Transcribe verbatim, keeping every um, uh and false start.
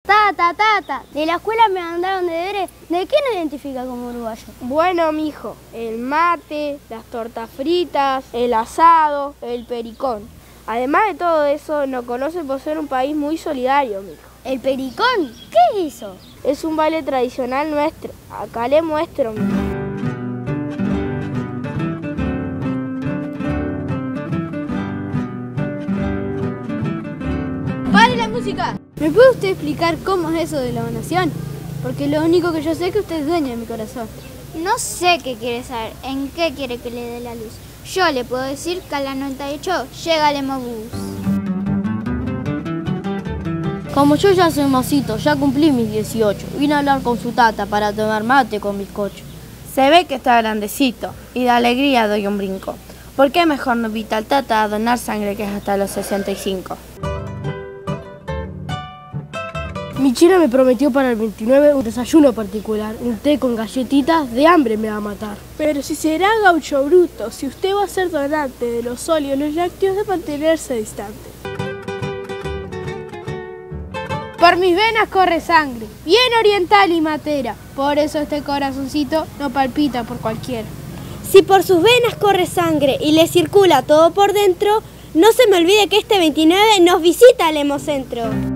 Tata, tata, de la escuela me mandaron deberes. ¿De qué nos identifica como uruguayo? Bueno, mijo, el mate, las tortas fritas, el asado, el pericón. Además de todo eso, nos conoce por ser un país muy solidario, mijo. ¿El pericón? ¿Qué es eso? Es un baile tradicional nuestro. Acá le muestro, mijo. ¡Pare la música! ¿Me puede usted explicar cómo es eso de la donación? Porque lo único que yo sé es que usted es dueño de mi corazón. No sé qué quiere saber, en qué quiere que le dé la luz. Yo le puedo decir que a las noventa y ocho llega el Emobús. Como yo ya soy mocito, ya cumplí mis dieciocho, vine a hablar con su tata para tomar mate con bizcocho. Se ve que está grandecito y de alegría doy un brinco. ¿Por qué mejor no invita al tata a donar sangre que es hasta los sesenta y cinco? Mi china me prometió para el veintinueve un desayuno particular, un té con galletitas, de hambre me va a matar. Pero si será gaucho bruto, si usted va a ser donante de los sólidos y los lácteos, de mantenerse distante. Por mis venas corre sangre, bien oriental y matera, por eso este corazoncito no palpita por cualquiera. Si por sus venas corre sangre y le circula todo por dentro, no se me olvide que este veintinueve nos visita el Hemocentro.